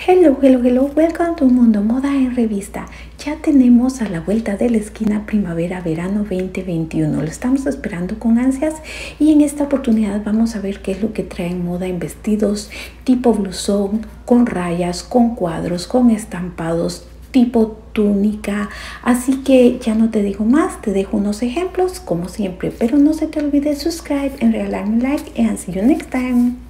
Hello, hello, hello, welcome to Mundo Moda en Revista. Ya tenemos a la vuelta de la esquina primavera-verano 2021. Lo estamos esperando con ansias y en esta oportunidad vamos a ver qué es lo que trae en moda en vestidos tipo blusón, con rayas, con cuadros, con estampados, tipo túnica. Así que ya no te digo más, te dejo unos ejemplos como siempre, pero no se te olvide subscribe and regalarme un like and see you next time.